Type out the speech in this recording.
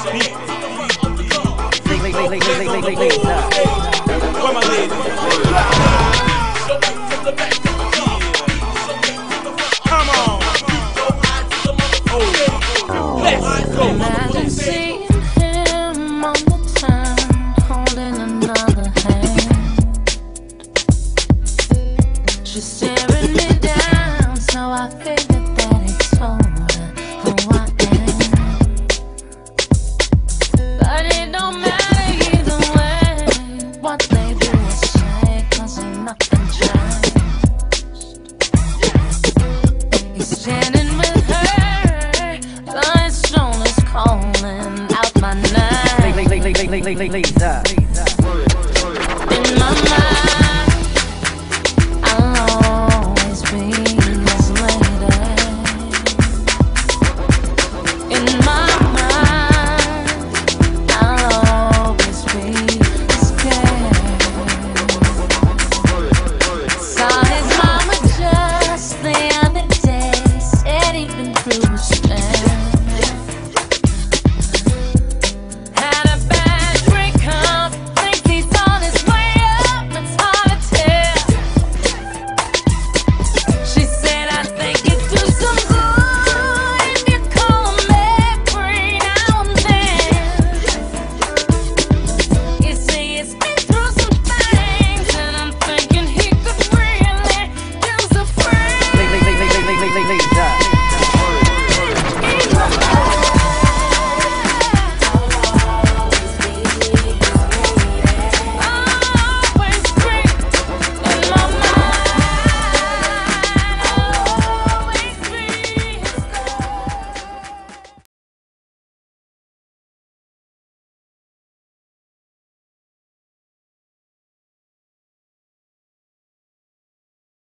Where my lady? Come on. Oh, let's go. Imagine seeing him on the turn, holding another hand. She's staring me down, so I figured that he told her who I am. But it don't matter either way, what they do or say, 'cause ain't nothing changed. He's standing with her, but his soul is calling out my name. In my mind.